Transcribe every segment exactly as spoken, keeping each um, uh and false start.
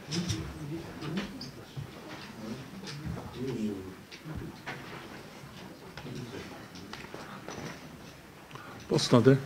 Болсон тий.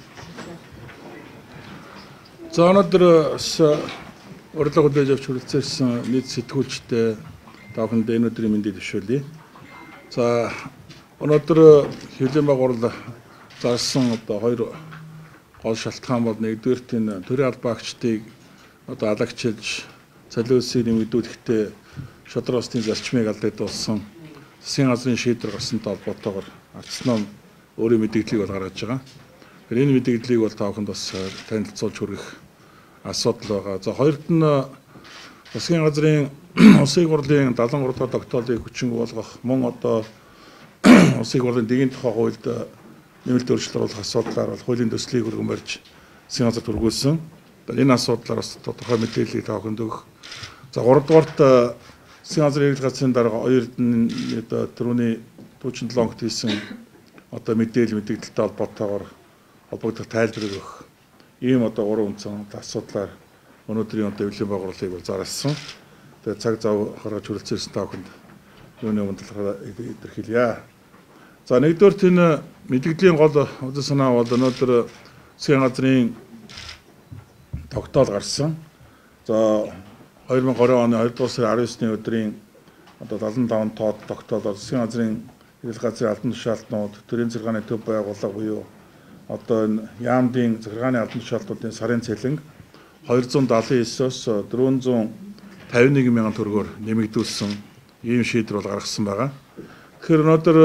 За өнөөдөр урилга хүлээж авч хүрэлцээрсэн нийт сэтгүүлчтэй та бүхэнд энэ өдрийн мэндийг дэвшүүлье. За өнөөдөр хэвлэлийн байгууллага зарсан одоо хоёр гол шалтгаан бол нэгдүгээрт энэ төрийн албаагчдыг одоо алагчилж солиулсыг нэмэгдүүлэхдээ шудраг улсын зарчмыг алдагдуулсан засгийн газрын шийдвэр гарсантай холбоотойгоор арц ном өөрийн мэдээллийг бол гаргаж байгаа. Энэ мэдээллийг бол та бүхэнд бас танилцуулж хүргэх асуудал байгаа. За хоёрт нь засгийн газрын улсын хурлын дадлан гурав дахь тогтоолыг хүчинг болгох мөн одоо улсын хурлын дэгийн тухай хуульд нэмэлт өөрчлөлт оруулах асуудлаар бол хуулийн төслийг өргөн барьж засгийн газар түргүүлсэн. Энэ асуудлаар бас тодорхой мэдээллийг та бүхэнд өгөх. За гурав дахьт засгийн газрын эрхлэх газрын дарга хоёр одоо түрүүний дүүчин долоо хоногт хийсэн одоо мэдээлэл мэдээлэлтэй холбоотойгоор холбогдох тайлбарыг өгөх. Ийм одоо гурван үндсэн асуудлаар өнөөдрийн одоо хэвлэлийн байгууллагыг бол зарласан. Тэгээд цаг зав гаргаж хүрэлцээрсэн та бүхэнд юуны өмнө талаараа илэрхийлье. За нэгдүгээрт энэ мэдээллийн гол үзэл санаа бол өнөөдөр засгийн газрын тогтоол гарсан. За хоёр мың и гурван оны хоёрдугаар сарын арван есний өдрийн одоо дадлан таван тоод тогтоолоор засгийн газрын эрхлэх газрын албан тушаалтнууд төрийн захиргааны төв байгууллага буюу одоо энэ яамдын захиргааны албан тушаалтнуудын сарын цалин хоёр зуун даалын есөөс дөрвөн зуун тавин нэг мянган төгрөгөөр нэмэгдүүлсэн ийм шийдвэр бол гаргасан байгаа. Тэгэхээр өнөөдөр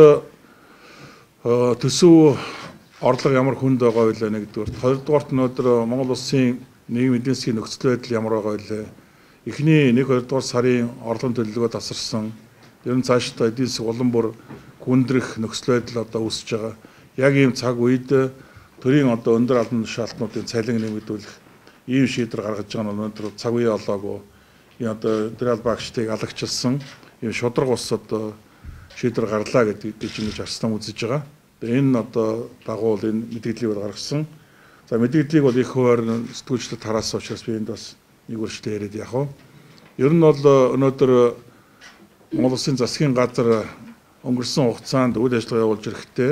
төсөв орлого ямар хүнд байгаа вэ нэгдүгээр. Хоёрдугаарт өнөөдөр Монгол улсын нийгмийн эдийн засгийн нөхцөл байдал ямар байгаа вэ? Эхний нэг хоёрдугаар сарын орлогын төлөвлөгөө тасарсан. Ер нь цаашдаа эдийн засаг улам бүр гүндрэх нөхцөл байдал одоо үүсэж байгаа. Яг ийм цаг үед төрийн одоо өндөр албан тушаалтнуудын цалин нэмэгдүүлэх ийм шийдвэр гаргаж байгаа нь өнөөдөр цаг үе олоогүй. Энэ одоо төрийн албаагчдыг алагчилсан ийм шудраг ус одоо шийдвэр гарлаа гэдэг ингэж арслан үзэж байгаа. Энэ одоо дагуу энэ мэдээллийг бол гаргасан. За мэдээллийг бол их хуваар сэтгүүлчдэд тараасан учраас би энд бас нэг үржлээ яриад яах вэ? Ер нь бол өнөөдөр Монгол Улсын засгийн газар өнгөрсөн хугацаанд үйл ажиллагаа явуулж ирэхдээ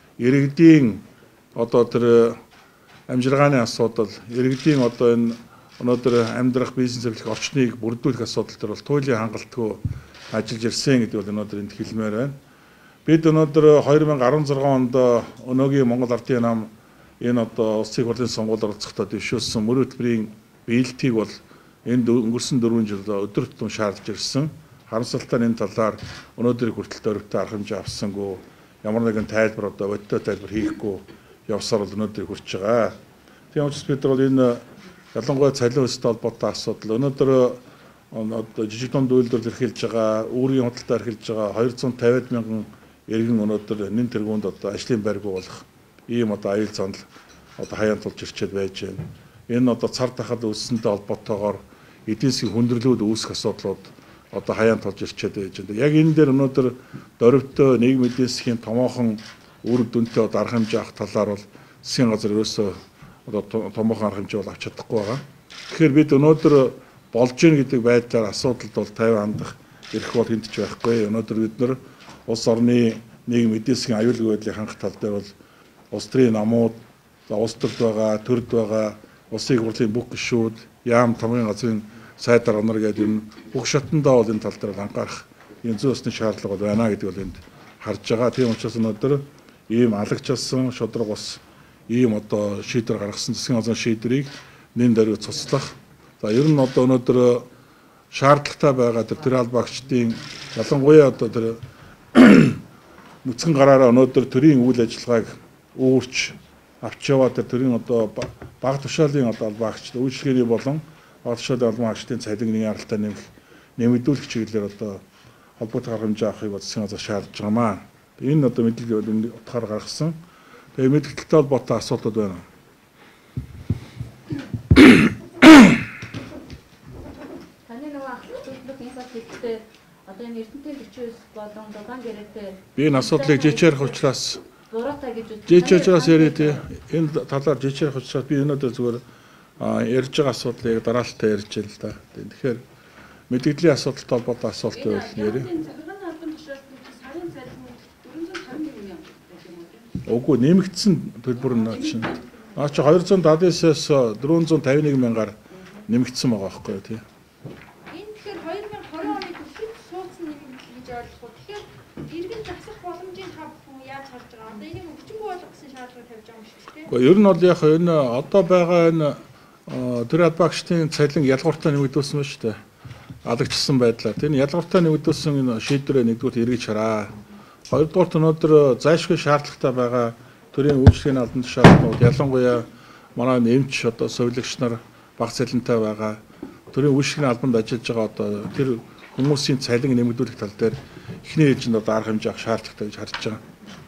иргэдийн одоо тэр амжиргааны асуудал, иргэдийн одоо энэ өнөөдөр амьдрах бизнес эрхлэх орчныг бүрдүүлэх асуудал төр бол туйлын хангалтгүй ажиллаж ирсэн гэдэг бол өнөөдөр энд хэлмээр байна. Бид өнөөдөр хоёр мың и арван зургаан онд өнөөгийн Монгол Ардын нам энэ одоо улсын хурлын сонгуульд оролцохдоо дэвшүүлсэн мөр хөтөлбөрийн биелэлтийг бол энд өнгөрсөн дөрвөн жил өдөр тутам шаардж ирсэн. Харамсалтай энэ талаар өнөөдрийг хүртэл дөрөвтэй арга хэмжээ авсангүй, ямар нэгэн тайлбар одоо бодтой тайлбар хийхгүй явсаар бол өнөөдрийг хүрч байгаа. Тийм учраас бид бол энэ ялангуяа цалин өсөлтөд холбоотой асуудал өнөөдөр одоо жижиг дунд үйлдвэрлэл эрхэлж байгаа, үүргийн худалдаа эрхэлж байгаа хоёр зуун тавиад мянган иргэн өнөөдөр нэн тэргуунд одоо ажлын байргүй болох ийм одоо аюул занал одоо хаяанд тулж ирчээд байж байна. Энэ одоо цар тахал үүссэнтэй холбоотойгоор эдийн засгийн хүндрэлүүд үүсэх асуудлууд одоо хаяанд тулж ирчээд байж байна. Яг энэ дээр өнөөдөр дөрвөлтөө нийгмийн эдийн засгийн томоохон үр дүнтэй одоо арга хэмжээ авах талаар бол засгийн газар ерөөсөө одоо томоохон арга хэмжээ бол авч чадахгүй байгаа. Тэгэхээр бид өнөөдөр болж гин гэдэг байдлаар асуудалд бол тайван хандах эрх бол хэнд ч байхгүй. Өнөөдөр бид нар улс орны нийгэм эдийн засгийн аюулгүй байдлыг хангах тал дээр бол улс төрийн намууд, улс төрд байгаа, төрд байгаа, улсын хурлын бүх гишүүд, яам тамгын газрын сайд дарга нар гэдэг энэ бүх шатндаа бол энэ тал дээр анхаарах энэ зүйн усны шаардлага бол байна гэдэг бол энд харж байгаа. Тийм учраас өнөөдөр ийм алагчилсан шудраг ус ийм одоо шийдвэр гаргасан засгийн газрын шийдвэрийг нэн даруй цуцлах. За ер нь одоо өнөөдөр шаардлагатай байгаа тэр төрийн албаагчдын ялангуяа одоо тэр нүцгэн гараараа өнөөдөр төрийн үйл ажиллагааг өөрч авч яваад тэр төрийн одоо бага тушаалын одоо албаагчд үйлчлэгээний болон бага тушаалын албаагчдын цалингийн яралтай нэмэх нэмэгдүүлэх чиглэлээр одоо холбоотой арга хэмжээ авахыг засгийн газар шаардж байгаамаа. Энэ одоо мэдээлэл утгаар гаргасан. Тэгээ мэдээлэлтэй холбоотой асуудал байна. Одоо энэ Эрдэнэтэй бичвэс болон Дулаан гэрээтэй би энэ асуудлыг жичээрх учраас зураатай гэж үзэж жичээрчээс яриа тий. Энэ талаар жичээрх учраас би өнөөдөр зүгээр ярьж байгаа асуудлыг дараалтаа ярьж л да. Тэгэхээр мэдээллийн асуудалтай холбоотой асуулт байвал ярив. Захиргааны албан тушаалтны сарын цалин дөрвөн зуун тавин мянга байх юм уу? Үгүй нэмэгдсэн төлбөр нь чинь. Аа чи хоёр зуун даадаас дөрвөн зуун тавин нэг мянгаар нэмэгдсэн байгаа байхгүй юу тий. Энэ тэгэхээр хоёр мянга двадцать оны туршид суудсан юм гэж ойлгох. Тэгэхээр иргэн засах боломжийг та бүхэн яаж харж байгаа? Одоо энийг хүчингүй болгох гэсэн шаардлага тавьж байгаа юм шиг тий. Гэхдээ ер нь бол яг энэ одоо байгаа энэ төр албаагчдын цалин ялгууртаа нэмэгдүүлсэн байна шүү дээ. Алгачсан байдлаар. Тэр ялгууртаа нэмэгдүүлсэн энэ шийдвэрээ нэгдүгээр эргэж хараа. Хоёрдугаарт өнөөдөр зайлшгүй шаардлагатай байгаа төрийн үйлчлэгийн албан тушаалтнууд ялангуяа манай нэмч одоо совилогч нар бага цалинтай байгаа төрийн үйлчлэгийн албанд ажиллаж байгаа одоо тэр хүмүүсийн цалин нэмэгдүүлэх тал дээр эхний ээлжинд одоо арга хэмжээ авах шаардлагатай гэж харж байгаа.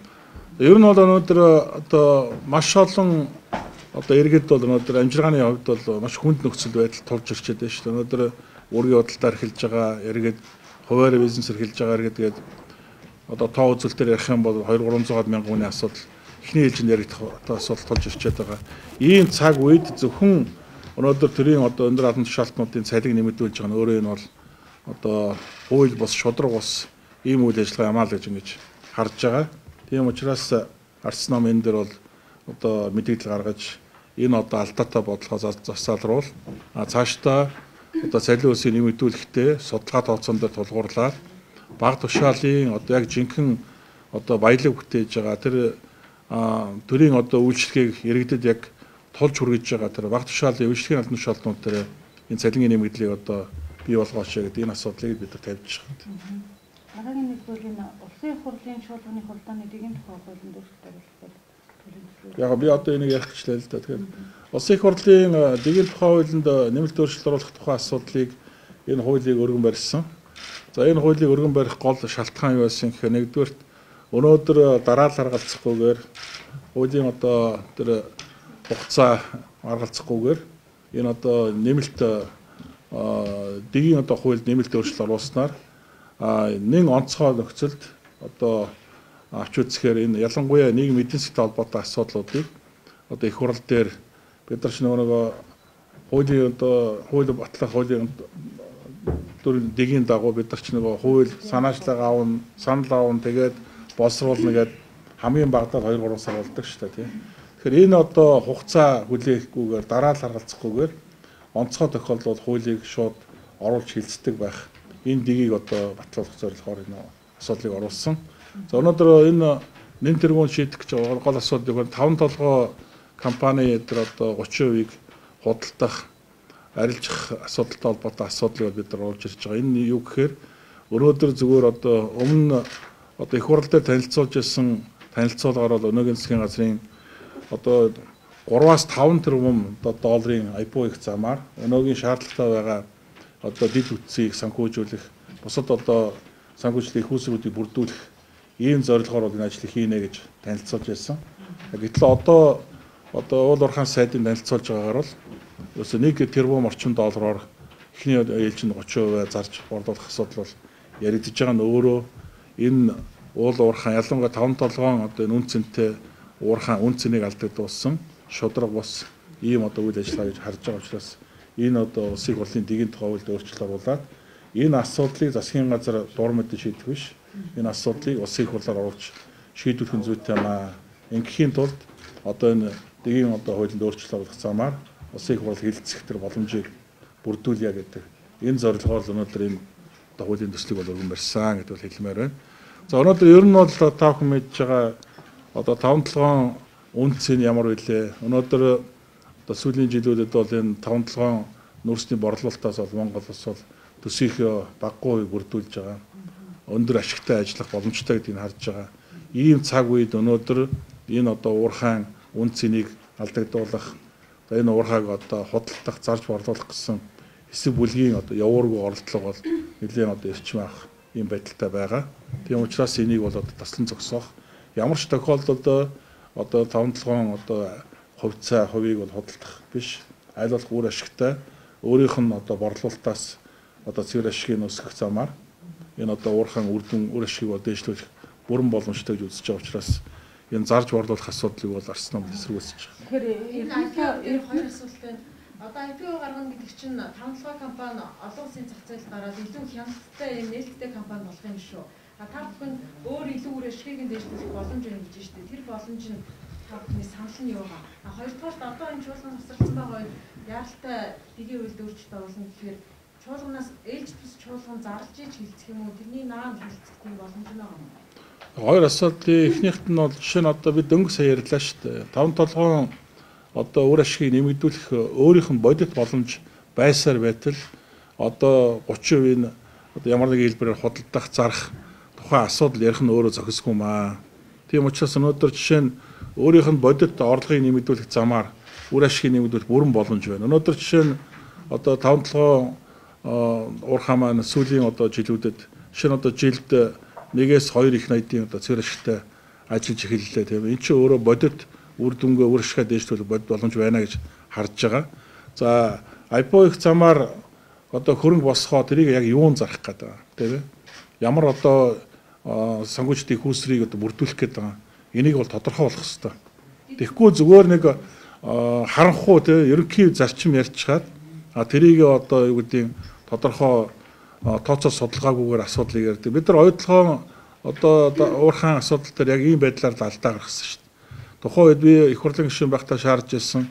Ер нь бол өнөөдөр одоо маш олон одоо иргэд бол өнөөдөр амжиргааны хувьд бол маш хүнд нөхцөл байдал тулж ирчээд байна шүү дээ. Өнөөдөр үүргийн бодлоор эхэлж байгаа иргэд хуваар бизнесээр эхэлж байгаа иргэд гээд одоо тоо үзүүлэлтээр ярих юм бол хоёр гурамсад мянган хүний асуудал эхний ээлжинд яригдах одоо асуудал тулж ирчээд байгаа. Ийм цаг үед зөвхөн өнөөдөр төрийн одоо өндөр албан тушаалтнуудын цалин нэмэгдүүлж байгаа нь өөрөө энэ бол одоо хууль бус шудраг бус ийм үйл ажиллагаа ямаа л гэж ингэж харж байгаа. Тийм учраас арс ном энэ дээр бол одоо мэдээлэл гаргаж энэ одоо алдаатай бодлогоо засаалруул а цаашдаа одоо цалин өсийг нэмэгдүүлэхдээ судалгаа тооцоон дээр тулгуурлаад бага тушаалын одоо яг жинхэнэ одоо баялаг бүтээж байгаа тэр төрийн одоо үйлчлэгийг иргэдэд яг тулж хүргэж байгаа тэр бага тушаалын үйлчлэгийн албан тушаалтнууд дээр энэ цалингийн нэмэгдлийг одоо бий болгооч гэдэг энэ асуудлыг бид нар тавьж байгаа. Дараагийн нэг бол энэ улсын хурлын шуулганы хуралдааны дэгийн тухай хуулийн дөрвөлтөөр болох яг би одоо энийг ярих гэжлээ л да. Тэгэхээр улсын их хурлын дэгийн тухай хуулинд нэмэлт өөрчлөлт оруулах тухай асуудлыг энэ хуулийг өргөн барьсан. За энэ хуулийг өргөн барих гол шалтгаан юу байсан гэхээр нэгдүгээрт өнөөдөр дараалал харгалзахгүйгээр хуулийн одоо тэр хугацаа харгалзахгүйгээр энэ одоо нэмэлт дэгийн одоо хуульд нэмэлт өөрчлөлт оруулснаар нэг онцгой нөхцөлд одоо авч үзэхээр энэ ялангуяа нийгмийн эдийн засгийн холбоотой асуудлуудыг одоо их хурал дээр бид нар ч нөгөө хуулийн одоо хууль батлах хуулийн дүрийн дэгийн дагуу бид нар ч нөгөө хууль санаачлага аавн санал аавн тэгээд боловсруулна гэдэг хамгийн багадаа хоёр гурван сар болдог шүү дээ тийм. Тэгэхээр энэ одоо хугацаа хүлээхгүйгээр дараалал харгалзахгүйгээр онцгой тохиолдолд хуулийг шууд оруулж хилцдэг байх. Энэ дэгийг одоо батлуулах зорилгоор энэ асуудлыг оруулсан. За өнөөдөр энэ нэн тэргуун шийдэх гэж байгаа гол асуудал нь таван толгой компани дээр одоо гучин хувийг худалдах, арилжих асуудалтай холбоотой асуудлыг бид нар оруулж ирж байгаа. Энэ юу гэхээр өнөөдөр зүгээр одоо өмнө одоо их хурал дээр танилцуулж ирсэн танилцуулгаар бол өнөөгийн засгийн газрын одоо гураваас таван тэрбум долларын ай пи о их замаар өнөөгийн шаардлагатай байгаа одоо дэд үтсийг санхүүжүүлэх, бусад одоо санхүүжлийн их үүсвэрүүдийг бүрдүүлэх ийм зорилгоор бол энэ ажлыг хийнэ гэж танилцуулж байсан. Гэтэл одоо одоо уул уурхайн сайдын танилцуулж байгаагаар бол ерөөсөө нэг тэрбум орчим доллараар эхний ээлжинд гучин хувиар зарж борлуулах асуудал бол яригдж байгаа нь өөрөө энэ уул уурхайн ялангуяа таван толгоон одоо энэ үн цэнтэй уурхайн үн цэнийг алдагдуулсан шудраг бус ийм одоо үйл ажиллагаа гэж харж байгаа учраас энэ одоо улсын хурлын дэгийн тухай хуулинд өөрчлөлт оруулаад энэ асуудлыг засгийн газар дур мэдэн шийдэх биш. Энэ асуудлыг улсын их хурлаар оруулж шийдвэрлэх нь зүйтэй юм аа. Ингээхийн тулд одоо энэ дэгийн одоо хуулинд өөрчлөлт оруулах замаар улсын их хурл хилцэх төр боломжийг бүрдүүлье гэдэг энэ зорилгоор өнөөдөр энэ одоо хуулийн төслийг бол өргөн барьсан гэдэг бол хэлмээр байна. За өнөөдөр ер нь бол та бүхэн мэдж байгаа одоо таван толгоон үнц нь ямар вүлээ. Өнөөдөр одоо сүүлийн жилүүдэд бол энэ таван толгоон нүүрсний борлуулалтаас бол Монгол улс бол төсөөхөө баггүй бүрдүүлж байгаа. Өндөр ашигтай ажиллах боломжтой гэдгийг харж байгаа. Ийм цаг үед өнөөдөр энэ одоо уурхайн үн цэнийг алдагдуулах, энэ уурхайг одоо худалдах, зарж борлуулах гэсэн хэсэг бүлгийн одоо явуургүй оролдлого бол нэлээд одоо эрчим авах ийм байдалтай байгаа. Тийм учраас энийг бол одоо таслан зогсоох ямар ч тохиолдолд одоо таван толгоон одоо хувьцаа хувийг бол худалдах биш. Аль болох үр ашигтай өөрийнх нь одоо борлуулалтаас одоо цэвэр ашигыг өсгөх замаар энэ одоо уурхайн үрдэн үр ашигыг дээшлүүлэх бүрэн боломжтой гэж үзэж байгаа учраас энэ зарж борлуулах асуудлыг бол арс ном эсэргүүцэж байгаа. Тэгэхээр энэ хоёр асуулт байна. Одоо ай пи о гаргана гэдэг чинь тавталгаа компани олон улсын зах зээлд гараад илүү хяналттай юм нээлттэй компани болох юм шүү. А та бүхэн өөр илүү үр ашгийг дээшлүүлэх боломж байна гэж байна шүү дээ. Тэр боломж нь та бүхний санал нь юу вэ? А хоёрдугаар одоо энэ чуулган тасарсан байгаа яаралтай дэгийн үйлд өөрчлөлт оруулна гэхээр чуулганаас ээлж бус чуулган зарлж иж хилцэх юм уу? Тэрний наан хилцэх тийм боломж нь байгаа юм. Хоёр асуудлын эхнийхт нь бол жишээ нь одоо бид өнгө сая ярьлаа шүү дээ. Таван толгойн одоо үр ашгийг нэмэгдүүлэх өөрийнх нь бодит боломж байсаар байтал одоо гучин хувийн одоо ямар нэг хэлбэрээр худалдах зарах тухайн асуудал ярих нь өөрөө зохисгүй маа. Тийм учраас өнөөдөр жишээ нь өөрийнх нь бодит орлогыг нэмэгдүүлэх замаар үр ашгийг нэмэгдүүлэх бүрэн боломж байна. Өнөөдөр жишээ нь одоо таван толгойн уурхай маань сүүлийн одоо жилүүдэд жишээ нь одоо жилд нэгээс хоёр их найдын одоо цэвэр ашигтай ажиллаж эхэллээ тийм. Энд чинь өөрөө бодит үр дүнгээ үр ашигаа дээшлүүлэх бодит боломж байна гэж харж байгаа. За ай пи о-ийн замаар одоо хөрөнгө босгоо тэрийг яг юунд зарах гэдэг тийм. Ямар одоо сонгуульчдын хүүсрийг одоо бүрдүүлэх гэдэг байгаа. Энийг бол тодорхой болох хэрэгтэй. Тэгэхгүй зүгээр нэг харанхуй тийм ерөнхий зарчим ярьчихад а тэрийг одоо юу гэдэг тодорхой тооцоо судалгаагүйгээр асуудлыг ярьдаг. Бид нар ойдлогоо одоо уурхайн асуудал дээр яг ийм байдлаар алдаа гаргасан шүү дээ. Тухайн үед би их хурлын гишүүн байхдаа шаардж ирсэн.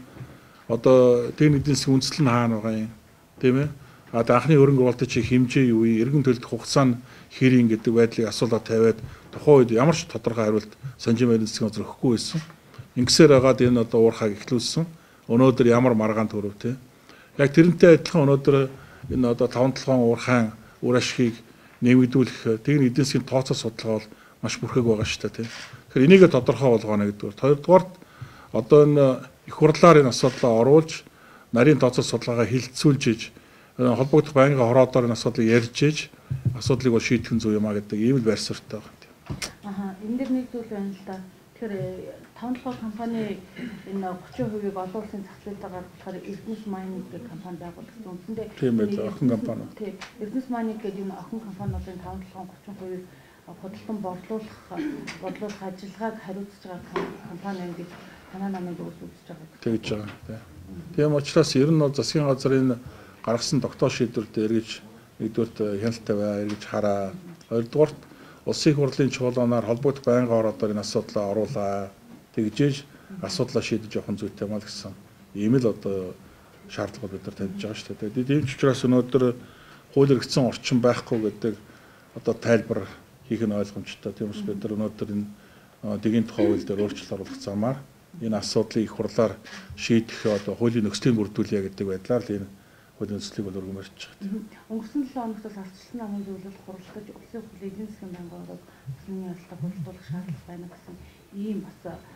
Одоо техник эдийн засгийн үндэслэл нь хаана байгаа юм? Тийм ээ. А анхны хөрөнгө оруулалтын чи хэмжээ юу вэ? Эргэн төлөлт хугацаа нь хэрийн гэдэг байдлыг асуулаад тавиад тухайн үед ямар ч тодорхой хариулт санжим эдийн засгийн газар өгөхгүй байсан. Ингэсээр хагаад энэ одоо уурхайг эхлүүлсэн. Өнөөдөр ямар маргаан төрөв тийм. Яг тэрнтэй адилхан өнөөдөр энэ одоо таван толгойн уурхайн үр ашгийг нэмэгдүүлэх техник эдийн засгийн тооцоо судалгаа бол маш бүрхэг байгаа шүү дээ тийм. Тэгэхээр энийг тодорхой болгоно гэдгээр. Хоёрдугаарт одоо энэ их хурлаар энэ асуудлаа оруулж нарийн тооцоо судалгаагаа хилцүүлж иж холбогдох байнгын хороодоор энэ асуудлыг ярьж иж асуудлыг бол шийдэх нь зөв юм а гэдэг ийм л байр суурьтай байгаа юм. Аха энэ дэр нэг зүйл байна л да. Тэгэхээр таван толгой компани энэ гучин хувийг олон улсын зах зээлд гаргахаар Эрдэнэс Майнинг гэх компани байгуулсан. Үндсэндээ тийм ээ охин компани. Тийм. Эрдэнэс Майнинг гэдэг энэ охин компаниудын таван толгойн гучин хувийг худалдан борлуулах борлуулах ажиллагааг хариуцж байгаа компани гэж танаа намайг үзүүлж байгаа. Тэгж байгаа. Тийм учраас ер нь засгийн газрын гаргасан тогтоох шийдвэрт эргэж нэгдүгээрт хяналттай бай, эргэж хараа. Хоёрдугаарт улсын хурлын чуулганаар холбогдох байнгын хороодоор энэ асуудлаа оруулаа. Тэгжээж асуудлаа шийдэж явах нь зүйтэй маа гэсэн ийм л одоо шаардлага бид нар тавьж байгаа шүү дээ. Тэгээд ийм ч учраас өнөөдөр хууль эргэцсэн орчин байхгүй гэдэг одоо тайлбар хийх нь ойлгомжтой. Тийм учраас бид нар өнөөдөр энэ дэгийн тухай хууль дээр өөрчлөлт оруулах замаар энэ асуудлыг их хурлаар шийдэх одоо хуулийн нөхцөлийг бүрдүүлье гэдэг байдлаар л энэ хуулийн нөхцөлийг бол өргөмөрч байгаа. Өнгөрсөн жилийн оногтоос ардчилсан намын зөвлөлд хуралдаж улсын хурлын эдийн засгийн байнгын төслийн ялтаа хуралдуулах шаардлага байна гэсэн ийм бас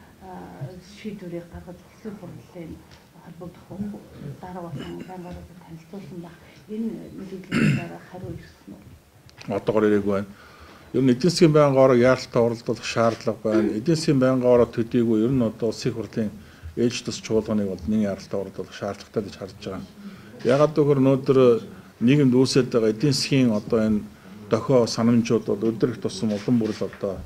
шийдвэрийг гаргаж улсын хурлын холбогдох дараа болсон байнгаараа танилцуулсан баг. Энэ мэдээллийн дараа хариу ирсэн үү? Одоогор ирээгүй байна. Ер нь эдийн засгийн байнгын орог яаралтай оролдуулах шаардлага байна. Эдийн засгийн байнгын орог төдийгүй ер нь одоо улсын хурлын ээлж тус чуулганыг бол нэг яаралтай оролдуулах шаардлагатай гэж харж байгаа. Ягаад гэвэл өнөөдөр нийгэмд үүсэж байгаа эдийн засгийн одоо энэ дохио санамжууд бол өдрөх тусам улам бүр л одоо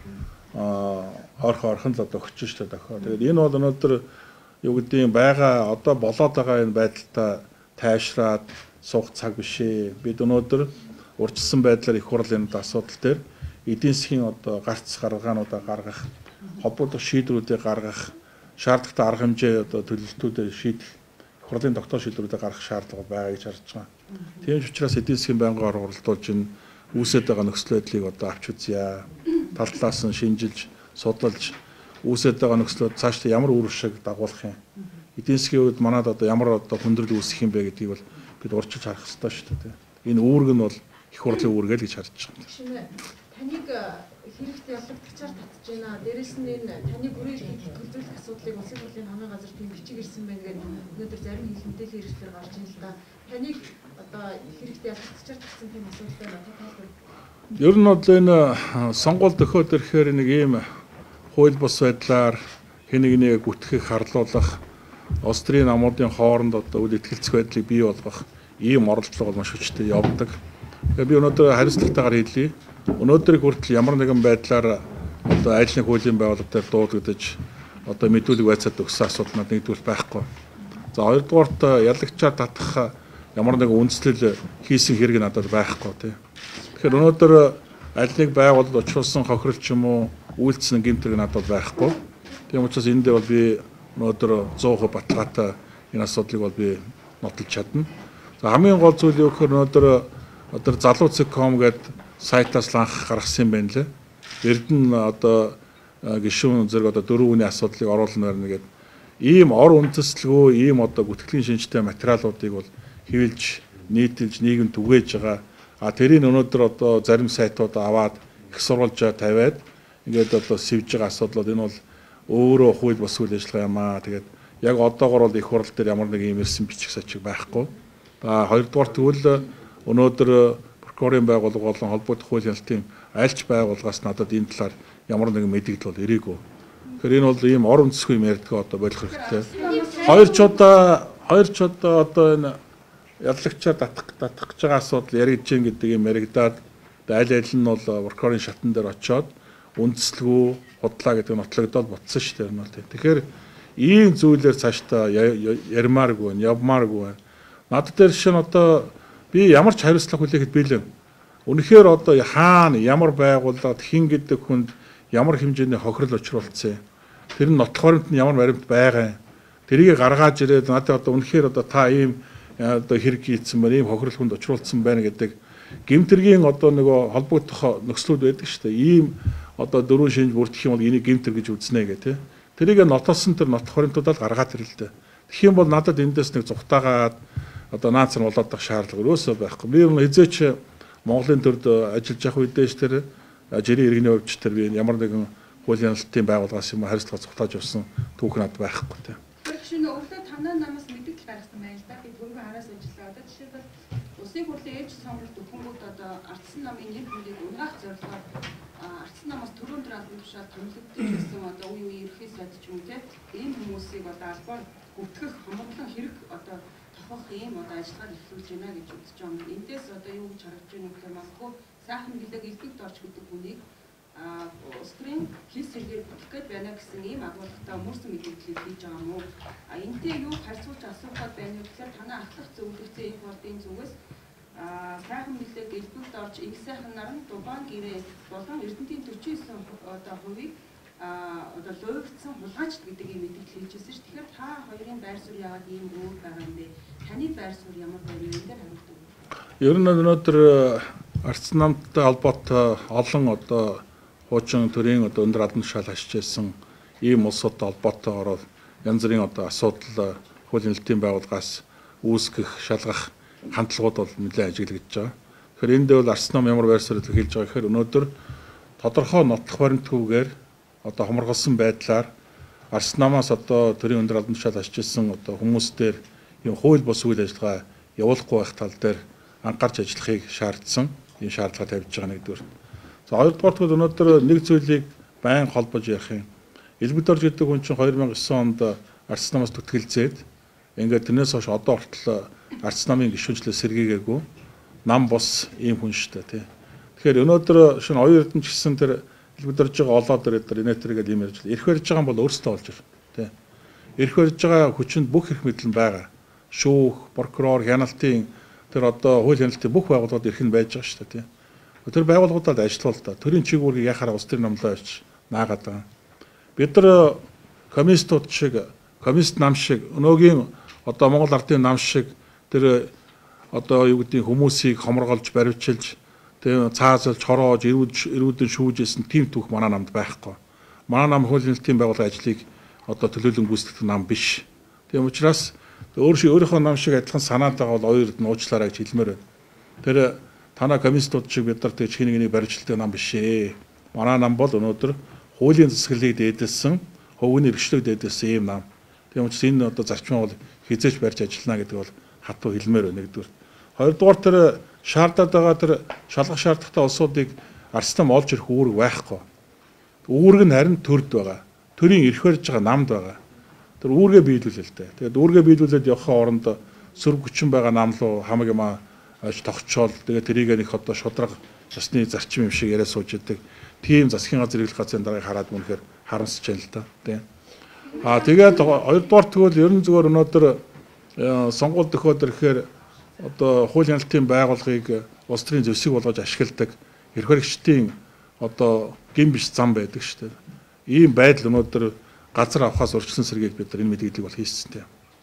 ойрхон ойрхон л одоо өгч штэ дохио. Тэгээд энэ бол өнөөдөр юу гэдгийг байгаа одоо болоод байгаа энэ байдалтай тайвшраад суух цаг биш ээ. Бид өнөөдөр урьдчилсан байдлаар их хурлын асуудал дээр эдийн засгийн одоо гарц гаргаануудаа гаргах, холбогдох шийдвэрүүдийг гаргах, шаардлагатай арга хэмжээ одоо төлөвлөлтүүдээр шийдэх, хурлын тогтоох шийдвэрүүдийг гаргах шаардлага байгаа гэж харж байгаа. Тийм ч учраас эдийн засгийн байнгын орог оролдуулж энэ үүсэж байгаа нөхцөл байдлыг одоо авч үзье. Тал талаас нь шинжилж, судалж, үүсэж байгаа нөхцлөд цаашдаа ямар үр ашиг дагуулах юм. Эдийн засгийн хувьд манад одоо ямар одоо хүндрэл үүсэх юм бэ гэдгийг бол бид урьдчилж харах хэрэгтэй шүү дээ. Энэ үүрэг нь бол их хурлын үүрэг л гэж харж байгаа. Таныг хэрэгтэй ялагдчихаар татж байна. Дээрээс нь энэ таны бүрээр төлөвлөх асуудлыг улсын хурлын хамгийн газар тийм бичиг ирсэн байна гэдэг өнөөдөр зарим хэлмэдэл хэрэгслэр гарч ийн л да. Таныг одоо хэрэгтэй ялагдчихаар татсан тийм асуудал байна. Ер нь бол энэ сонгуул дөхөөд ирэхээр нэг ийм хууль бус байдлаар хэн нэгнийг гүтгэх, харлуулах, улс төрийн намуудын хооронд одоо үл итгэлцэх байдлыг бий болгох ийм оролдлого бол маш хүчтэй явдаг. Би өнөөдөр хариуцлагатайгаар хэлье. Өнөөдрийг хүртэл ямар нэгэн байдлаар одоо ажлын хуулийн байгууллага дээр дуудагдаж одоо мэдүүлэг байцаад өгсөн асуудал надад нэгдүгээр байхгүй. За хоёрдугаарт ялагчаар татах ямар нэгэн үндэслэл хийсэн хэрэг надад байхгүй тий. Тэгэхээр өнөөдөр аль нэг байгууллагад очруулсан хохирол ч юм уу үйлдэлсэн гэмтэрэг надад байхгүй. Тийм учраас энэ дээр бол би өнөөдөр сто процент баталгаатай энэ асуудлыг бол би нотолж чадна. За хамгийн гол зүйл юу гэхээр өнөөдөр одоо залууцэг точка ком гэдэг сайтаас анх гаргасан юм байна лээ. Эрдэнэ одоо гишүүн зэрэг одоо дөрвөн үний асуудлыг оруулна гэдэг ийм ор үндэслэлгүй ийм одоо гүтгэлийн шинжтэй материалуудыг бол хивэлж нийтэлж нийгэм түгээж байгаа. А тэрийг өнөөдөр одоо зарим сайтууд аваад их сурвалжаар тавиад ингээд одоо сэвж байгаа асуудлууд энэ бол өөрөө хууль бус үйл ажиллагаа юм аа. Тэгээд яг одоогор бол их хурал дээр ямар нэг юм ирсэн бичих сачиг байхгүй. А хоёрдугаар тэгвэл өнөөдөр прокурорын байгууллага болон холбоотой хууль хяналтын альч байгууллагаас надад энэ талаар ямар нэгэн мэдээлэл бол ирээгүй. Тэгэхээр энэ бол ийм ор үндэсгүй юм ярьдаг одоо болох хэрэгтэй. Хоёр ч удаа хоёр ч удаа одоо энэ яллагчаар татах татах гэж байгаа асуудал яригдж гин гэдэг юм яригдаад аль аль нь бол прокурорын шатан дээр очиод үндэслэгүү худлаа гэдэг нь нотлогдоод ботсон шүү дээ юм бол. Тэгэхээр ийм зүйлээр цаашдаа ярмааргүй байна, явмааргүй байна. Над дээр шин одоо би ямар ч хариуцлага хүлээхэд бэлэн. Үнэхээр одоо хаана ямар байгууллагад хин гэдэг хүнд ямар хэмжээний хохирол учруулсан. Тэр нь нотлохоорт нь ямар баримт байгаа юм. Тэрийг гаргаж ирээд надад одоо үнэхээр одоо та ийм одоо хэрэг хийцэн байна, ийм хохирол хүнд учруулсан байна гэдэг гэмтэргийн одоо нөгөө холбогдох нөхцлүүд байдаг шүү дээ. Ийм одоо дөрвөн шинж бүрдэх юм бол энийг гэмтэр гэж үзнэ гэх тээ. Тэрийг нотолсон тэр нотхорынтуудаа гаргаад ирлээ. Тэгэх юм бол надад эндээс нэг зүгтаагаад одоо наацар болоод байх шаардлага өрөөсөө байхгүй. Би юм хизээч Монголын төрд ажиллаж явах үедээ ч тэр жирийн иргэний хувьч тэр би ямар нэгэн хуулийн хяналтын байгууллагаас юм харилцаа цугтааж явсан түүх надад байхгүй тий. Шинэ өөртөө танаа намаас мэдээлэл гаргасан байна л да. Би түрүү хараас ажиллаа. Одоо жишээлбэл Улсын хурлын ээлж сонголт өгөхөнд одоо ардсан намын нэр хүндийг унгах зорилгоор ардсан намаас төрөнд драад тушаал томилогдож ирсэн одоо үе үе ерхий сайд ч юм те ийм хүмүүсийг одоо албаар гүтгэх хомглон хэрэг одоо тохох ийм одоо ажиллагаа эхлүүлж байна гэж үзэж байгаа юм. Эндээс одоо юу гэж харагдж байна гэхээр магадгүй сайхан билег элбэгт орж гэдэг хүнийг а улс төрийн хис сэргээр бүтлэх гээд байна гэсэн ийм агуулгатай мөрсөн мэдээлэл хийж байгаа юм уу? А энтэй юу харьцуулж асуухад байна вэ гэхээр танаа ахлах зөвлөгцөө их болдын зүгээс а сайхан билег элбэгт орж их сайханаар нь Дубайн гэрээ болон Эрдэнэтийн дөрвөн девять одоо хувийг а одоо луйгдсан хулгайч гэдэг ийм мэдээлэл хийжсэн ш. Тэгэхээр та хоёрын байр суурь яагаад ийм өөр байгаа юм бэ? Таны байр суурь ямар байна вэ? Энд дээр хариулт. Ер нь өнөөдөр ардсан намтай холбоотой олон одоо хуучин төрийн одоо өндөр албан тушаал ашигласан ийм улсуудтай холбоотой ороод янз бүрийн одоо асуудал хуулийн хяналтын байгууллагаас үүсгэх, шалгах хандлагууд бол нэлээд ажиглагдж байгаа. Тэгэхээр энэ дэвэл ардсан нам ямар байр суурь хэлж байгаа гэхээр өнөөдөр тодорхой нотлох баримтгүйгээр одоо хоморголсон байдлаар ардсан намаас одоо төрийн өндөр албан тушаал ашигласан одоо хүмүүстээр юм хууль бус үйл ажиллагаа явуулахгүй байх тал дээр анхаарч ажиллахыг шаардсан ийм шаардлага тавьж байгаа нэгдүгээр. За хоёрдугаар өнөөдөр нэг зүйлийг байн холбож ярих юм. Элбэг дорж гэдэг хүн чинь хоёр мянган девять онд ардсан намаас түтгэлзээд ингээд тэрнээс хойш одоо хүртэл ардсан намын гишүүнчлээ сэргийгээгүй нам бус ийм хүн шүү дээ тий. Тэгэхээр өнөөдөр шинэ оюун эрдэнэ ч гэсэн тэр элбэг дорж байгаа олоод дээр инээтргээд ийм ярьж ирэх барьж байгаа юм бол өөрсдөө олж ир тий. Ирэх барьж байгаа хүчинд бүх эрх мэдэл нь байгаа. Шүүх, прокурор, хяналтын тэр одоо хууль хяналтын бүх байгууллагууд эрх нь байж байгаа шүү дээ тий. Тэр байгууллагуудад ажиллавал та төрийн чиглэлийг яхаараа улс төрийн номлоо авч наагаад байгаа. Бид нар коммунистууд шиг коммунист нам шиг өнөөгийн одоо Монгол ардын нам шиг тэр одоо юу гэдгийг хүмүүсийг хоморголж баривчилж тэр цаазалж хороож эрүүж эрүүдэн шүүжсэн тийм түүх манай намд байхгүй. Манай нам хуулийн хяналтын байгууллагын ажлыг одоо төлөөлөн гүйцэтгэх нам биш. Тийм учраас өөрөөр өөрийнхөө нам шиг адилхан санаад байгаа бол оюурд нь уучлаарай гэж хэлмээр байна. Тэр танаа коммунистууд шиг бид нар тэг чиний нэг баримтчилдаг нам биш ээ. Манай нам бол өнөөдөр хуулийн засаглалыг дээдэлсэн, хөвгөний эрхчлөлийг дээдэлсэн ийм нам. Тийм учраас энэ одоо зарчмаа бол хизээч барьж ажиллана гэдэг бол хатуу хэлмээр байна нэгдүгээр. Хоёрдугаар тэр шаардаад байгаа тэр шалгах шаардлагатай улсуудыг ардсан олж ирэх үүрэг байхгүй. Үүрэг нь харин төрд байгаа. Төрийн эрх барьж байгаа намд байгаа. Тэр үүргээ биелүүлээ л дээ. Тэгээд үүргээ биелүүлээд явахын оронд сөрөг хүчин байгаа нам руу хамаг юм аж тогтчоол тэгээд тэрийг нэг одоо шудраг засны зарчим юм шиг яриа сууж идэг. Тийм засгийн газар эрхлэх газрын даргаыг хараад үнэхээр харамсаж байна л да. Тийм. Аа тэгээд хоёрдугаар тэгвэл ерөн зүгээр өнөөдөр сонгуульд төхөөд ирэхээр одоо хууль хяналтын байгууллагыг улс төрийн зэвсэг болгож ашигладаг эрх баригчдын одоо гин биш зам байдаг шүү дээ. Ийм байдал өнөөдөр газар авахаас урьдчилан сэргийг бид нар энэ мэдээллийг бол хийсэн.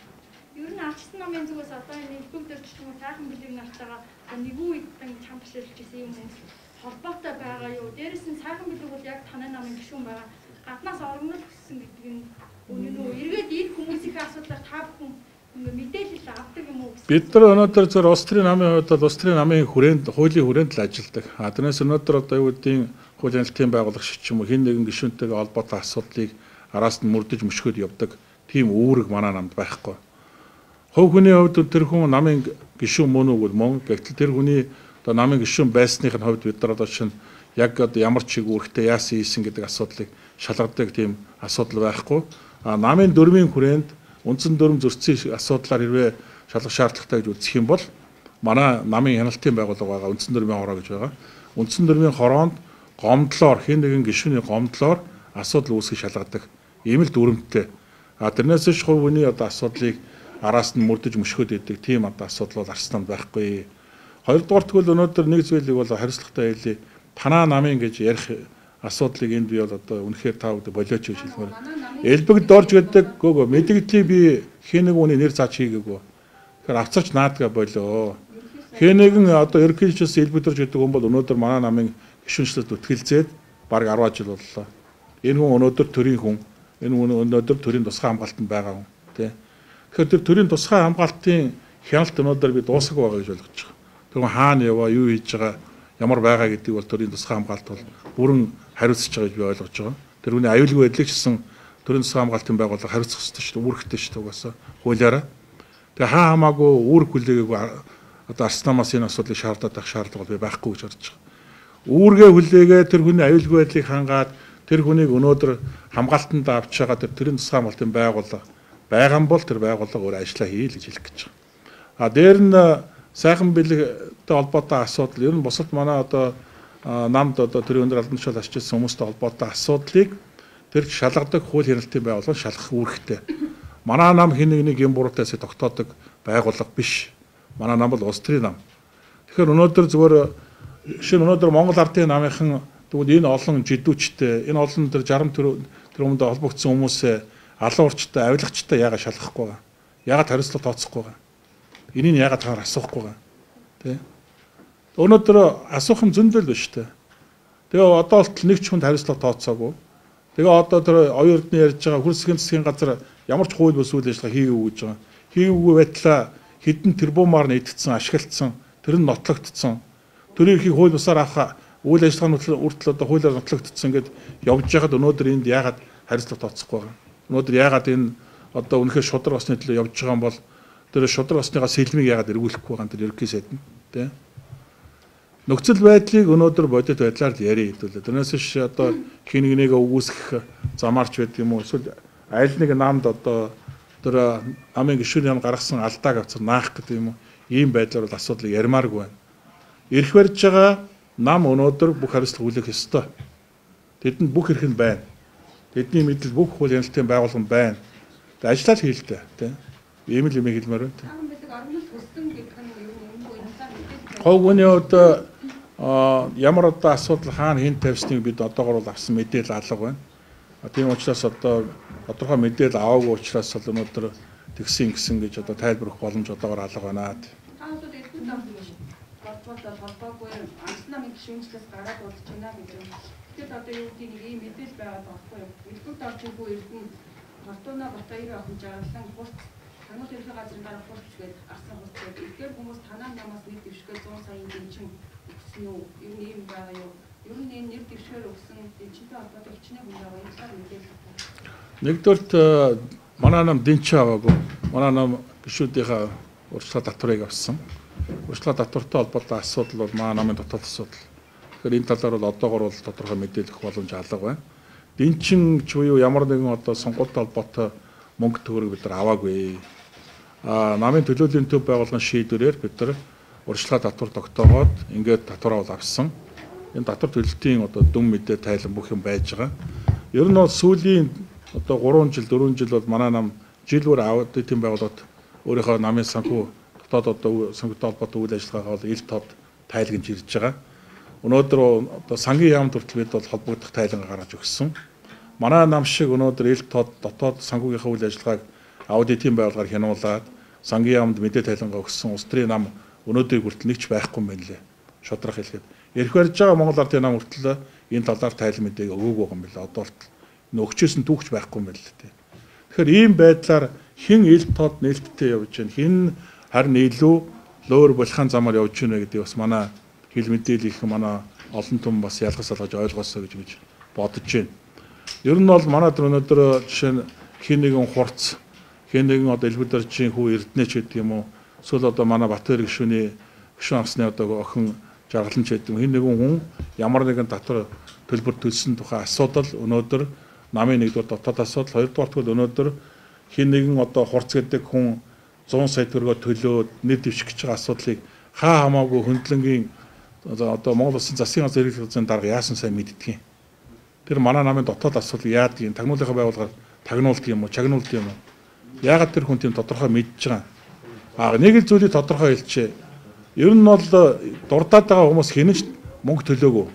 Ер нь ардчилсан намын зүгээс одоо энэ бүгд төрчлөн сайхан бэлэг нартайгаа нэгэн үед чам бишэлж исэн юм холбоотой байгаа юу? Дээрээс нь сайхан бэлэг бол яг танай намын гишүүн байгаа. Гаднаас орогнол хүссэн гэдэг нь үнэн үү? Эргээд ийм хүмүүсийн асуудлаар та бүхэн мэдээлэл авдаг юм уу? Бид нар өнөөдөр зөв улс төрийн намын хувьд бол улс төрийн намын хүрээнд хуулийн хүрээнд л ажилладаг. А тэрнээс өнөөдөр одоо юу гэдгийг хууль хяналтын байгуулагч ч юм уу хэн нэгэн гишүүнтэйгээ холбоотой асуудлыг араас нь мөрдөж мөшгөөд явдаг тийм үүрэг манай намд байхгүй. Хувь хүний хувьд тэр хүн намын гишүүн мөн үгүй мөн гэтэл тэр хүний одоо намын гишүүн байсных нь хувьд бид нар одоо чинь яг одоо ямар ч чиг үүрэгтэй яасан ийсэн гэдэг асуудлыг шалгадаг тийм асуудал байхгүй. А намын дөрвийн хүрээнд үндсэн дүрм зөрчсөн асуудлаар хэрвээ шалгах шаардлагатай гэж үзэх юм бол манай намын хяналтын байгууллага байгаа үндсэн дүрмийн хороо гэж байгаа. Үндсэн дүрмийн хороонд гомдлоор хэн нэгэн гишүүний гомдлоор асуудал үүсгэж шалгадаг. Ийм л дүрмтэй. А тэрнээс ч хувь хүний одоо асуудлыг араас нь мөрдөж мөшгөөд идэг тийм одоо асуудал бол арсланд байхгүй. Хоёрдугаар тэгвэл өнөөдөр нэг зүйлийг бол хариуцлагатай хэлье. Танаа намын гэж ярих асуудлыг энд би бол одоо үнэхээр та бүдэ болооч гэж хэлмээр. Элбэг дорж гэдэг гөө мэдээллийг би хэн нэг хүний нэр цааш хийгээгүй. Тэгэхээр авцарч наадгаа болоо. Хэн нэгэн одоо ерөнхийлөгчөөс элбэг дорж гэдэг хүн бол өнөөдөр манай намын гишүүнчлэлд үтгэлзээд бараг арван жил боллоо. Энэ хүн өнөөдөр төрийн хүн. Энэ хүн өнөөдөр төрийн тусгай хамгаалтанд байгаа хүн. Тэ. Тэгэхээр тэр төрийн тусгай хамгаалтын хяналт өнөөдөр би дуусах байгаа гэж ойлгож байгаа. Тэр хүн хаана яваа, юу хийж байгаа, ямар байгаа гэдгийг бол төрийн тусгай хамгаалт бол бүрэн хариуцж байгаа гэж би ойлгож байгаа. Тэр хүний аюулгүй байдлыг гэсэн төрийн тусгай хамгаалтын байгууллага хариуцах ёстой шүү дээ, үүрэгтэй шүү дээ угаасаа хуулиараа. Тэгээ хаа хамаагүй үүрэг хүлээгээгүй одоо арсланамаас энэ асуудлыг шаардаад байх шаардлага би байхгүй гэж харж байгаа. Үүргээ хүлээгээ тэр хүний аюулгүй байдлыг хангаад тэр хүнийг өнөөдөр хамгаалтанд авч байгаа тэр төрийн тусгай хамгаалтын байгууллага байгаа юм бол тэр байгууллага өөр ажиллаа хий л гэж хэлэх гэж байгаа. А дээр нь сайхан бэлэгтэй холбоотой асуудал ер нь бусад манай одоо намд одоо төрийн өндөр албан тушаал ашигласан хүмүүстэй холбоотой асуудлыг тэр шалгадаг хууль хяналтын байгууллага шалгах үүрэгтэй. Манай нам хэн нэг юм буруутайсаа тогтоодог байгууллага биш. Манай нам бол улс төрийн нам. Тэгэхээр өнөөдөр зүгээр шинэ өнөөдөр Монгол Ардын намынхан тэгвэл энэ олон жидүүчтэй энэ олон тэр жаргам тэр өмнөд холбогдсон хүмүүсээ алан урчтай авилагчтай яагаад шалгахгүй байгаа? Яагаад хариуцлага тооцохгүй байгаа? Энийг яагаад таар асуухгүй байгаа? Тэ? Өнөөдөр асуух юм зөндөл биш үү? Тэгээ одоо л нэг ч хүнд хариуцлага тооцоогүй. Тэгээ одоо тэр оюурдны ярьж байгаа хөрсгийн засгийн газар ямар ч хууль бус үйл ажиллагаа хийгээгүй гэж байгаа. Хийгээгүй байтлаа хэдэн тэрбумаар нийтгдсэн, ашиглагдсан, тэр нь нотлогдсон. Төрийн эрхийг хууль бусаар авах үйл ажиллагааны үртэл одоо хуулиар нотлогдсон гэдээ явж байхад өнөөдөр энд яагаад хариуцлага тооцохгүй байгаа? Өнөөдөр яагаад энэ одоо үнэхээр шудраг осны төлөө явж байгаа юм бол тэр шудраг осныгаа сэлмийг яагаад эргүүлэхгүй байгаа юм тэр ерөнхий сайд нь тий? Нөхцөл байдлыг өнөөдөр бодит байдлаар л ярих хэвлээ. Тэрнээс ш одоо хин нэг нэгэ үгүйсгэх замаарч байдаг юм уу? Эсвэл аль нэг намд одоо тэр намын гишүүний нам гаргасан алдааг авцар наах гэдэг юм уу? Ийм байдлаар бол асуудлыг ярмааргүй байна. Ирэх барьж байгаа нам өнөөдөр бүх хариуцлага хүлээх ёстой. Тэдэнд бүх эрх нь байна. Тэдний мэдл бүх хууль хяналтын байгууллага байна. Тэгээ ажиллаад хийлдэ тий. Ийм л юм хэлмээр байна. Сайхан бэлэг орнол хүссэн гэдэг нь юу юм бэ? Хов хүний хувьд ямар одоо асуудал хаана хэн тавьсныг бид одоогор бол авсан мэдээлэл алга байна. Тийм учраас одоо тодорхой мэдээлэл аваагүй учраас бол өнөөдөр тэгсэн гисэн гэж одоо тайлбарлах боломж одоогор алга байна. Таасууд элбэг дорж холбоотой холбоогүй анхны намын гишүүнчлээс гараад болж байна гэдэг. Тэгэхэд одоо юу гэдэг нэг ийм мэдээлэл байгаад байхгүй юу? Элбэг доржгүй эрдэнэ Мартуна Батаяр охин жаргалан хурц танил ерхий газрын дараа хурц гээд арсан хурц гээд эдгээр хүмүүс танаа намаас нэг дэвшгээ зуун саяын дэмчин өгсөн үү? Ер нь ийм байгаа юу? Ер нь энэ нэр дэвшгээр өгсөн дэмчинтэй холбоотой хичнээн хүн байгаа юм талаар мэдээлэл. Нэгдүгээрт манай нам дэмчин аваагүй. Манай нам гишүүдийнхээ урьдчилан татварыг авсан. Урьдчилан татвартай холбоотой асуудал бол манай намын дотоод асуудал. Тэгэхээр энэ талаар бол одоогор бол тодорхой мэдээлэх боломж алга байна. Дэмчин ч буюу ямар нэгэн одоо сонгуультай холбоотой мөнгө төгрөг бид нар аваагүй. А намын төлөөлийн төв байгууллагын шийдвэрээр бид нар урьдчилан татвар тогтоогоод ингээд татвараа бол авсан. Энэ татвар төлөлтийн одоо дүн мэдээ тайлан бүх юм байж байгаа. Ер нь бол сүүлийн одоо гурван жил дөрвөн жил бол манай нам жил бүр аудитын байгууллагад өөрийнхөө намын санхүү дотоод одоо санхүүтэй холбоотой үйл ажиллагаагаа бол ил тод тайлгнж ирж байгаа. Өнөөдөр одоо сангийн яамд хүртэл бид бол холбогдох тайлангаа гаргаж өгсөн. Манай нам шиг өнөөдөр ил тод дотоод санхүүгийнхаа үйл ажиллагааг аудитын байгууллагаар хянуулаад сангийн яамд мэдээ тайлангаа өгсөн улс төрийн нам өнөөдрийг хүртэл нэг ч байхгүй юм байна лээ. Шудрах хэлгээд. Ирэх барьж байгаа Монгол Ардын нам хүртэл энэ талаар тайлан мэдээг өгөөг байгаа юм байна лээ. Одоо хүртэл нөгчөөс нь түүхч байхгүй юм байна лээ тий. Тэгэхээр ийм байдлаар хэн ил тод нээлттэй явж байна, хэн харин илүү лөөр булхаан замаар явж байна гэдэг бас манай хил мэдээлэл их манай олон түмэн бас ялгаж салгаж ойлгосоо гэж гэж бодож байна. Ер нь бол манайд өнөөдөр жишээ нь хин нэгэн хурц, хин нэгэн одоо элбэг дөржийн хүү Эрдэнэч гэдэг юм уу, эсвэл одоо манай Батбаяр гишүүний гишүүн авсны одоо охин Жаргаланч гэдэг юм, хин нэгэн хүн ямар нэгэн татвар төлбөр төлсөн тухай асуудал өнөөдөр намын нэгдүгээр дотоод асуудал, хоёрдугаар бол өнөөдөр хин нэгэн одоо хурц гэдэг хүн зуун сая төгрөгөөр төлөөд нэр дэвших гэж байгаа асуудлыг хаа хамаагүй хөндлөнгийн одоо Монгол Улсын засгийн газрын хэрэглэгчийн дарга яасан сайн мэддэг юм. Тэр манай намын дотоод асуудал яадаг юм, тагнуулгын байгууллагаар тагнуулдаг юм уу, чагнуулдаг юм уу? Яагаад тэр хүн тийм тодорхой мэдж байгаа? Аа нэг л зүйлийг тодорхой хэлчихэ. Ер нь бол дурдаад байгаа хүмүүс хинэж мөнгө төлөөгүй.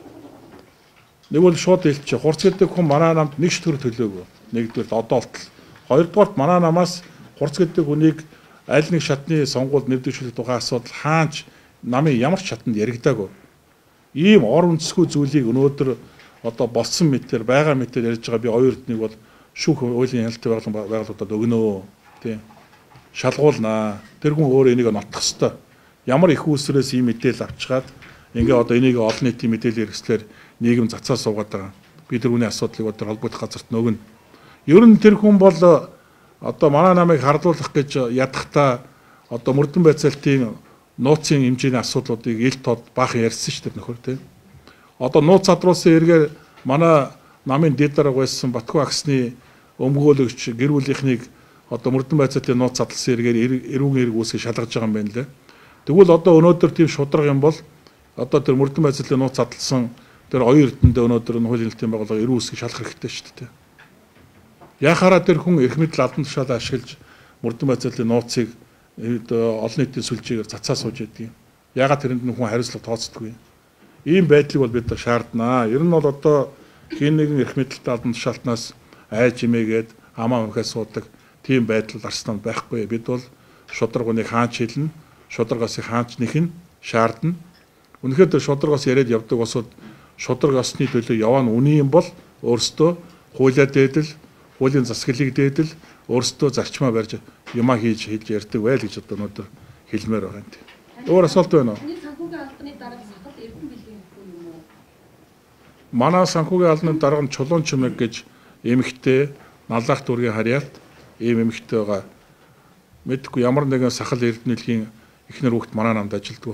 Нэг бол шууд хэлчихэ. Хурц гэдэг хүн манай намд нэг ч төгрөг төлөөгүй. Нэгдүгээр одоо болтол. Хоёрдугаар манай намаас хурц гэдэг хүнийг аль нэг шатны сонгуульд нэрдэвшүүлэх тухай асуудал хаанч намын ямар ч шатанд яригдаагүй. Ийм ор үндэсгүй зүйлийг өнөөдөр одоо болсон мэтээр байгаа мэтээр ярьж байгаа би хоёр эрднийг бол шүүх хуулийн хяналтын байгууллагуудад өгнөө тийм шалгуулнаа. Тэр хүн өөрөө энийг нотох ёстой. Ямар их үүсвэрээс ийм мэдээлэл авчгаад ингээ одоо энийг олон нийтийн мэдээлэл хэрэгслээр нийгэм цацаа суугаад байгаа. Би тэр хүний асуудлыг одоо холбогдох газарт нөгнө. Ер нь тэр хүн бол одоо манай намайг хардуулах гэж ядахта одоо мөрдөн байцаалтын нууцын хэмжээний асуудлуудыг ил тод баахан ярьсан шүү дээ нөхөр тийм. Одоо нууц задруулсан эргээр манай намын дэд дарга байсан Батхүү агсны өмгөөлөгч гэр бүлийнхнийг одоо мөрдөн байцаалтын нууц задлсан эргээр эрүүгийн эрг үүсгэж шалгаж байгаа юм байна лээ. Тэгвэл одоо өнөөдөр тийм шудраг юм бол одоо тэр мөрдөн байцаалтын нууц задлсан тэр хоёр эрдэндээ өнөөдөр хуулийн хэлтийн байгууллага эрүү үүсгэж шалгах хэрэгтэй шүү дээ. Яхаараа тэр хүн эрх мэдэл албан тушаалаа ашиглаж мөрдөн байцаалтын нууцыг олон нийтийн сүлжээгээр цацаа сууж яадаг юм. Ягаад тэрэнд нь хүн хариуцлага тооцдоггүй. Ийм байдлыг бол бид шаарднаа. Ер нь бол одоо хин нэгэн эрх мэдэлтэй албан тушаалтнаас айж имээгээд амаа мөхөөс суудаг тийм байдал арснаа байхгүй. Бид бол шударгыг хаанч хэлнэ, шударгаас хаанч нэхэн шаардна. Үнэхээр тэр шударгаас яриад явдаг усуд шударга осны төлөө яваа нь үний юм бол өөрсдөө хуулиа дээдэл, хуулийн засаглалыг дээдэл, өөрсдөө зарчмаа барьж юмаа хийж хэлж ярьдаг байл гэж одоо өнөөдөр хэлмээр байгаа юм. Өөр асуулт байна уу? Санхүүгийн албаны дарга сахал эрдэнэ билгийн юм уу? Манай санхүүгийн албаны дарга нь Чулуун Чимэг гэж эмэгтэй наллах дүүргийн харьяалт ийм эмэгтэй байгаа. Мэдгүй ямар нэгэн сахал эрдэнэлийн ихнэр хүүхд манай намд ажилддаг.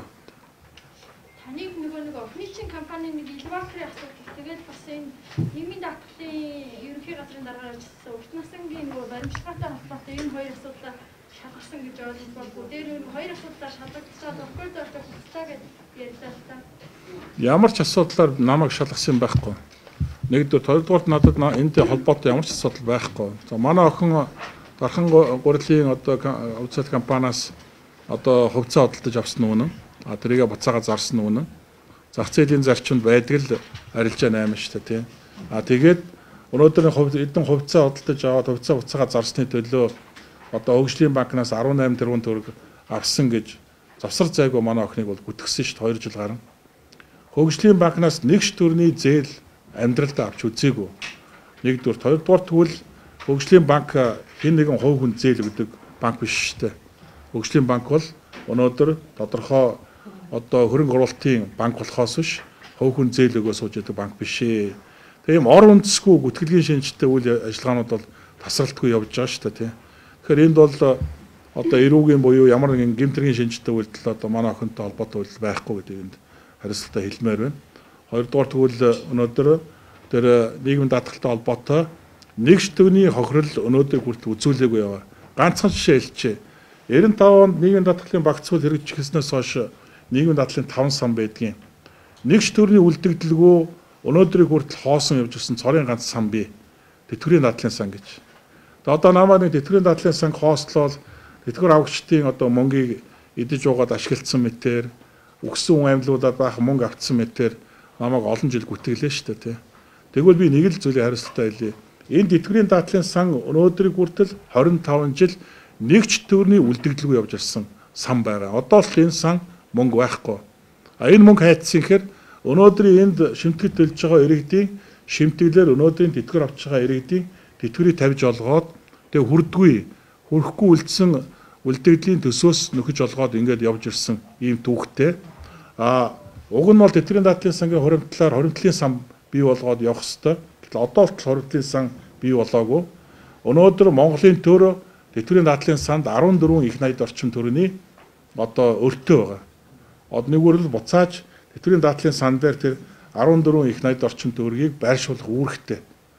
Таныг нөгөө нэг офисын компани нэг илвартрын асуудал тэгээд бас энэ нийгмийн даатгалын ерөнхий газрын дараагаар ажилласан урт насны нөгөө баримтлагатай холбоотой энэ хоёр асуудлаа шалгасан гэж ойлгож дээр хоёр асуудлаа шалгагдсан өгөхөд орчих хугацаа гэж ярьлаа л та. Ямар ч асуудлаар намайг шалгасан байхгүй. Нэгдүгээр хоёрдугаар надад энэтэй холбоотой ямар ч асуудал байхгүй. За манай охин Дархан гурилын одоо хувьцаат компаниас одоо хувьцаа хөдөлж авсан нь үнэн. А тэрийгэ буцаага зарсан нь үнэн. Зах зээлийн зарчимд байдаг л арилжаа найман шүү дээ тийм. А тэгээд өнөөдөр эдэн хувьцаа хөдөлж аваад хувьцаа буцаага зарсны төлөө одоо хөгжлийн банкнаас арван найман тэрбум төгрөг авсан гэж завсар зайгүй манай охиныг бол гүтгсэн шүү дээ хоёр жил гарan. Хөгжлийн банкнаас нэгш төрний зээл амьдралдаа авч үзээгүй. Нэгдүгээр, хоёрдугаар тэгвэл хөгжлийн банк хэн нэгэн хувь хүн зээл өгдөг банк биш шүү дээ. Хөгжлийн банк бол өнөөдөр тодорхой одоо хөрөнгө оруулалтын банк болохоос биш хувь хүн зээл өгөө сууж байдаг банк биш ээ. Тийм ор үндэсгүй гүтгэлгийн шинжтэй үйл ажиллагаанууд бол тасралтгүй явж байгаа шүү дээ тийм. Тэгэхээр энд бол одоо эрүүгийн буюу ямар нэгэн гэмтрийн шинжтэй үйлдэл одоо манай охинтой холбоотой үйлдэл байхгүй гэдэг энд хариуцлагатай хэлмээр байна. Хоёрдугаар тэгвэл өнөөдөр тэр нийгмийн даатгалтай холбоотой нэгш төвний хохирол өнөөдөр хүртэл үзүүлээгүй яваа. Ганцхан жишээ хэлчихэ. девяносто пять онд нийгмийн даатгалын багц зүйл хэрэгжихснээс хойш нийгмийн даатгалын таван сан байдгийн. Нэгш төрний үлдэгдэлгүй өнөөдрийг хүртэл хоосон явж ирсэн цорын ганц сан бий. Тэтгэврийн даатгалын сан гэж. Одоо намаа нэг тэтгэврийн даатгалын сан хоослол тэтгэр авагчдын одоо мөнгийг идэж уугаад ашигласан мэтээр өгсөн хүн амьдлуудад баахан мөнгө автсан мэтээр намайг олон жил гүтгэлээ шүү дээ тий. Тэгвэл би нэг л зүйлийн хариуцлагатай хэлье. Энэ тэтгэврийн дадлын сан өнөөдрийг хүртэл хорин таван жил нэг ч төгрөгийн үлдэгдэлгүй явж ирсэн сан байгаа. Одоо л энэ сан мөнгө байхгүй. А энэ мөнгө хайцсан гэхээр өнөөдрийн энд шимтгэл төлж байгаа иргэдийн шимтгэлээр өнөөдрийн тэтгэр авч байгаа иргэдийн тэтгэврийг тавьж олгоод тэгээ хүрдгүй хүрхгүй үлдсэн үлдэгдлийн төсөөс нөхөж олгоод ингээд явж ирсэн ийм түүхтэй. А уг нь бол тэтгэврийн дадлын сангийн хуримтлаар хуримтлын сан бий болгоод явах ёстой. Гэтэл одоо л хуримтлын сан бий болоогүй. Өнөөдөр Монголын төр тэтгэврийн дадлын санд арван дөрвөн их найд орчим төгрөний одоо өртөө байгаа. Одоо нэгүрэл буцааж тэтгэврийн дадлын сан дээр тэр арван дөрвөн их найд орчим төгрөгийг байршуулах үүрэгтэй.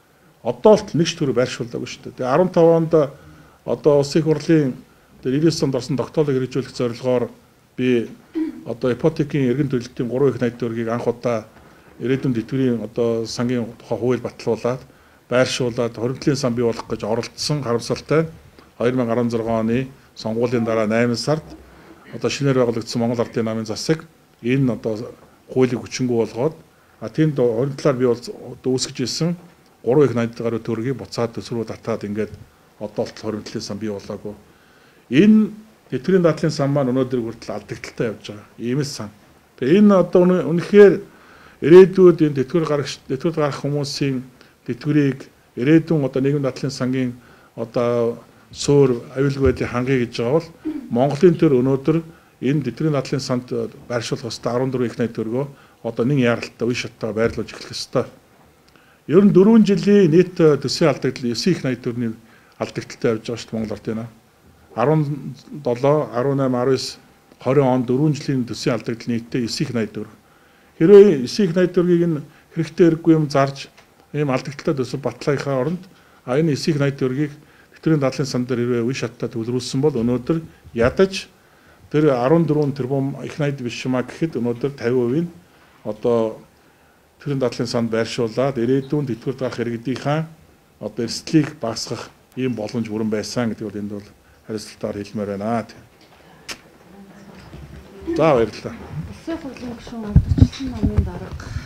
Одоо л нэг ч төр байршуулаагүй шүү дээ. Тэгээ арван тав онд одоо улсын их хурлын тэр девять онд орсон тогтоолыг хэрэгжүүлэх зорилгоор би одоо ипотекийн эргэн төлөлтийн гурван их найд төгрөгийг анх удаа ирээдүйн тэтгэврийн одоо сангийн тухай хууль батлуулаад байршуулад хуримтлын сан бий болох гэж оролдсон харамсалтай хоёр мың арван зургаан оны сонгуулийн дараа найман сард одоо шинээр байгуулагдсан Монгол Ардын намын засаг энэ одоо хуулийг хүчингү болгоод а тэнд хуримтлаар бий үүсгэж ирсэн гурван их найд гаруй төгрөгийг буцаад төсрүү татаад ингээд одоо л хуримтлын сан бий болоогүй. Энэ тэтгэврийн дадлын сан маань өнөөдөр хүртэл алдагдaltaй явж байгаа. Ийм л сан. Тэгээ энэ одоо үнэхээр ирээдүйд энэ тэтгэвэр гаргах тэтгэвэр гаргах хүмүүсийн тэтгэврийг ирээдүйн одоо нийгэм дадлын сангийн одоо суур аюулгүй байдлыг хангая гэж байгаа бол Монголын төр өнөөдөр энэ тэтгэврийн дадлын санд байршуулах ёстой арван дөрвөн их найд төгрөгөө одоо нэг яаралтай үе шаттай байрлуулж эхлэх ёстой. Ер нь дөрвөн жилийн нийт төсвийн алдагдал девять их найд төгрөний алдагдaltaй явж байгаа шүү дээ Монгол Ардын. арван долоо, арван найман, арван девять, двадцать он дөрвөн жилийн төсвийн алдагдал нийтдээ девять их найд төгрөг. Хэрвээ девять их найд төгрөгийг нь хэрэгтэй хэрэггүй юм зарж ийм алдагдaltaй төсөв батлахын оронд а энэ девять их найд төгрөгийг тэтгэврийн дадлын сан дээр хэрвээ үе шаттай төвлөрүүлсэн бол өнөөдөр ядаж тэр арван дөрвөн тэрбум их найд биш юмаа гэхэд өнөөдөр тавин хувийн одоо тэтгэврийн дадлын санд байршуулад ирээдүйн тэтгэврт гарах иргэдийнхаа одоо эрсдлийг багасгах ийм боломж бүрэн байсан гэдэг бол энд бол хариуцлагатаар хэлмээр байна. За баярлалаа. Улсын хурлын гишүүн Ардчилсан намын дарга